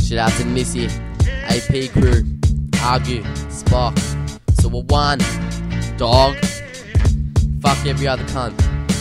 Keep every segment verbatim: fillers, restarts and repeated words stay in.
Shout out to Missy, A P crew, Argue, Spock. So we're one, dog. Fuck every other cunt.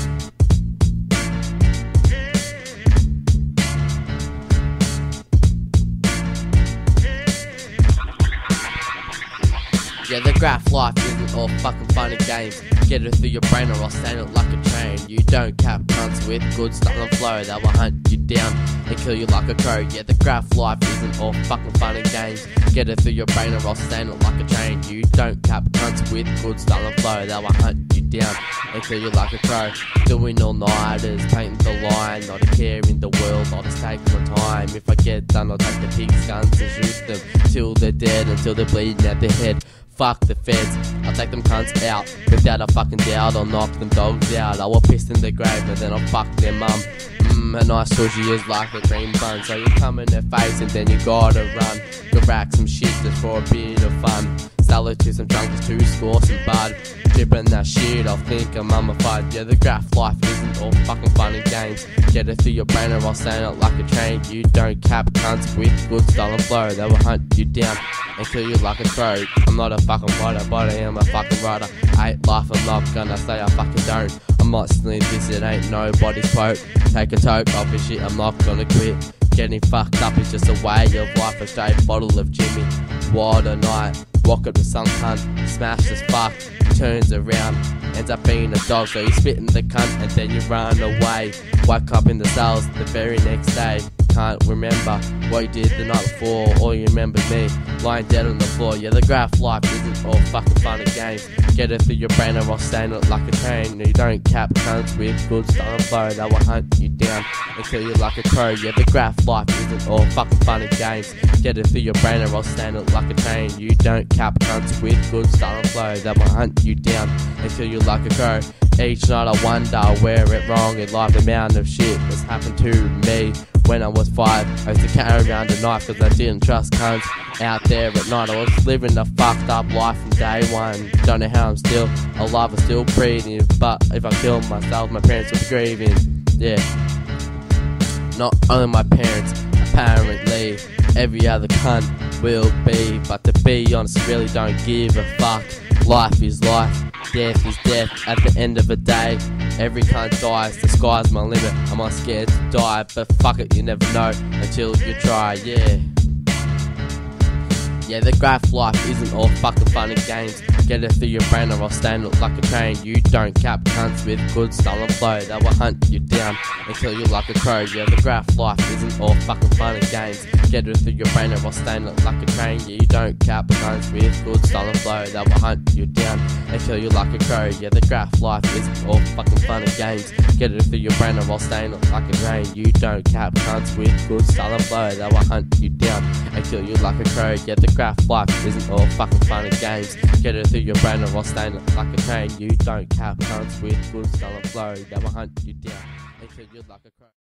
Yeah, the graph life isn't all fucking fun and games. Get it through your brain or I'll stand it like a train. You don't cap cunts with good style and flow. They will hunt you down and kill you like a crow. Yeah, the graph life isn't all fucking fun and games. Get it through your brain or I'll stand it like a train. You don't cap cunts with good style and flow. They will hunt you down and kill you like a crow. Doing all-nighters, painting the line. Not a care in the world, I'll just take my time. If I get done, I'll take the pig's guns and shoot them till they're dead, until they're bleeding at their head. Fuck the feds, I'll take them cunts out without a fucking doubt. I'll knock them dogs out. I will piss in their grave and then I'll fuck their mum. Mmm, a nice sushi is like a cream bun. So you come in their face and then you gotta run. Go rack some shit just for a bit of fun. Sell it to some junkies to score some bud. Dripping that shit, I'll think I'm mummified. Yeah, the graph life isn't all fucking fun and games. Get it through your brain or I'll stand it like a train. You don't cap cunts with good style and flow. They will hunt you down and kill you like a crow. I'm not a fucking writer, but I am a fucking writer. I ain't life, I'm not gonna say I fucking don't. I might sling this, it ain't nobody's quote. Take a toke off this shit, I'm not gonna quit. Getting fucked up is just a way of life. A straight bottle of Jimmy, what a night. Walk up to some cunt, smash as fuck. Turns around, ends up being a dog. So you spit in the cunt and then you run away. Wake up in the cells the very next day. Can't remember what you did the night before. All you remember me lying dead on the floor. Yeah, the graph life isn't all fucking fun and games. Get it through your brain or I'll stand it like a train. You don't cap cunts with good style and flow. They will hunt you down and kill you like a crow. Yeah, the graph life isn't all fucking fun and games. Get it through your brain or I'll stand it like a train. You don't cap cunts with good style and flow. They will hunt you down and kill you like a crow. Each night I wonder where it wrong in life. The amount of shit that's happened to me. When I was five, I used to carry around a knife cause I didn't trust cunts out there at night. I was living a fucked up life from day one. Don't know how I'm still alive or still breathing. But if I kill myself, my parents will be grieving. Yeah. Not only my parents, apparently every other cunt will be. But to be honest, I really don't give a fuck. Life is life, death is death. At the end of the day, every cunt dies. The sky's my limit, I'm not scared to die. But fuck it, you never know until you try, yeah. Yeah, the graph life isn't all fucking fun and games. Get it through your brain or I'll stand it like a train. You don't cap cunts with good style and flow. They will hunt you down and kill you like a crow. Yeah, the graph life isn't all fucking fun and games. Get it through your brain or I'll stand it like a train. Yeah, you don't cap cunts with good style and flow. They will hunt you down and kill you like a crow. Yeah, the graph life isn't all fucking fun and games. Get it through your brain or I'll stand it like a train. You don't cap cunts with good style and flow. They will hunt you down and kill you like a crow. Yeah, the graph life isn't all fucking fun and games. Get it through your brain or I'll stand it like a train. You don't cap cunts with good style and flow. They will hunt you down and kill you like a crow.